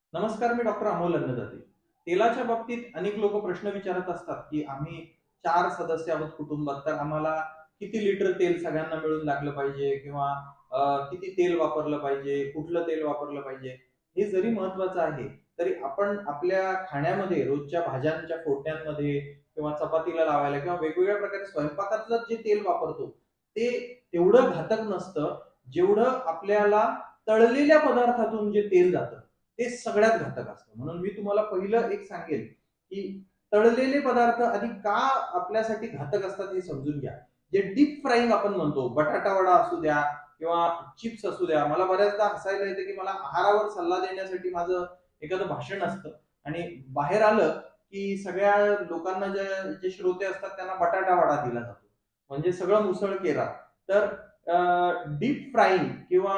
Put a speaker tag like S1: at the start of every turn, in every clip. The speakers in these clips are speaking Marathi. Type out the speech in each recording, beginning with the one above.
S1: नमस्कार, मी डॉक्टर अमोल अन्नदाते. तेलाच्या बाबतीत अनेक लोक प्रश्न विचारत असतात, की आम्ही 4 सदस्य आहोत कुटुंबात, तर आम्हाला किती लिटर तेल सगळ्यांना मिळून लागलं पाहिजे किंवा किती तेल वापरलं पाहिजे, कुठलं तेल वापरलं पाहिजे. हे जरी महत्वाचं आहे, तरी आपण आपल्या खाण्यामध्ये रोजच्या भाज्यांच्या फोडण्यांमध्ये किंवा चपातीला लावायला किंवा वेगवेगळ्या प्रकारे स्वयंपाकातलं जे तेल वापरतो, ते तेवढं घातक नसतं, जेवढं आपल्याला तळलेल्या पदार्थातून जे तेल जातं ते सगळ्यात घातक असतं. म्हणून मी तुम्हाला पहिलं एक सांगेल, की तळलेले पदार्थ आधी का आपल्यासाठी घातक असतात हे समजून घ्या. जे डीप फ्राईंग आपण म्हणतो, बटाटा वडा असू द्या किंवा चिप्स असू द्या. मला बऱ्याचदा हसायला येतं, की मला आहारावर सल्ला देण्यासाठी माझं एखादं भाषण असतं आणि बाहेर आलं, की सगळ्या लोकांना जे श्रोते असतात त्यांना बटाटा वडा दिला जातो. म्हणजे सगळं मुसळकेरा. तर डीप फ्राईंग किंवा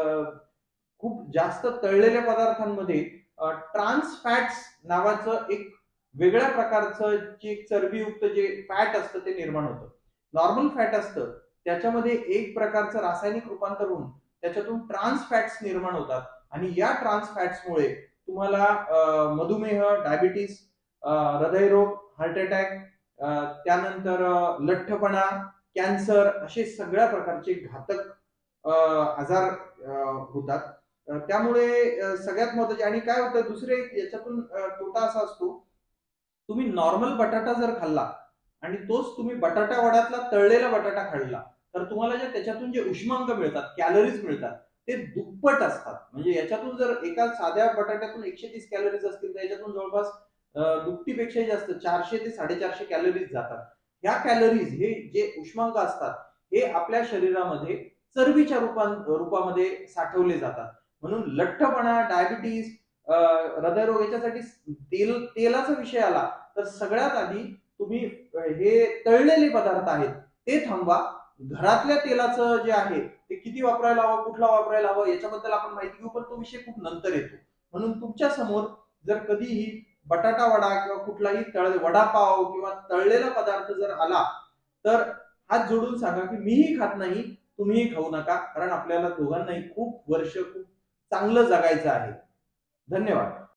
S1: खूप जास्त तळलेल्या पदार्थांमध्ये ट्रान्स फॅट्स नावाचं एक वेगळ्या प्रकारचं जे चरबीयुक्त जे फॅट असतं ते निर्माण होतं. नॉर्मल फॅट असतं त्याच्यामध्ये एक प्रकारचं रासायनिक रूपांतर होऊन त्याच्यातून ट्रान्स फॅट्स निर्माण होतात आणि या ट्रान्स फॅट्समुळे तुम्हाला मधुमेह, डायबिटीस, हृदयरोग, हार्ट अटॅक, त्यानंतर लठ्ठपणा, कॅन्सर असे सगळ्या प्रकारचे घातक आजार होतात. त्यामुळे सगळ्यात महत्वाचे आणि काय होतं दुसरे याच्यातून तोटा असा असतो, तुम्ही नॉर्मल बटाटा जर खाल्ला आणि तोच तुम्ही बटाटा वड्यातला तळलेला बटाटा खाल्ला, तर तुम्हाला जे त्याच्यातून जे उष्मांक मिळतात, कॅलरीज मिळतात, ते दुप्पट असतात. म्हणजे याच्यातून जर एका साध्या बटाट्यातून 130 कॅलरीज असतील, तर याच्यातून जवळपास दुपटीपेक्षाही जास्त 400 ते 450 कॅलरीज जातात. ह्या कॅलरीज हे जे उष्मांक असतात, हे आपल्या शरीरामध्ये चरबीच्या रूपामध्ये साठवले जातात. म्हणून लठ्ठपणा, डायबिटीस, हृदयरोग याच्यासाठी तेलाचा विषय आला तर सगळ्यात आधी तुम्ही हे तळलेले पदार्थ आहेत ते थांबवा. घरातल्या तेलाचं जे आहे ते किती वापरायला हवं, कुठला वापरायला हवं याच्याबद्दल आपण माहिती घेऊ, पण तो विषय खूप नंतर येतो. म्हणून तुमच्या समोर जर कधीही बटाटा वडा किंवा कुठलाही वडापाव किंवा तळलेला पदार्थ जर आला, तर हात जोडून सांगा की मीही खात नाही, तुम्हीही खाऊ नका. कारण आपल्याला दोघांनाही खूप वर्ष खूप चांगलं जगायचं आहे. धन्यवाद.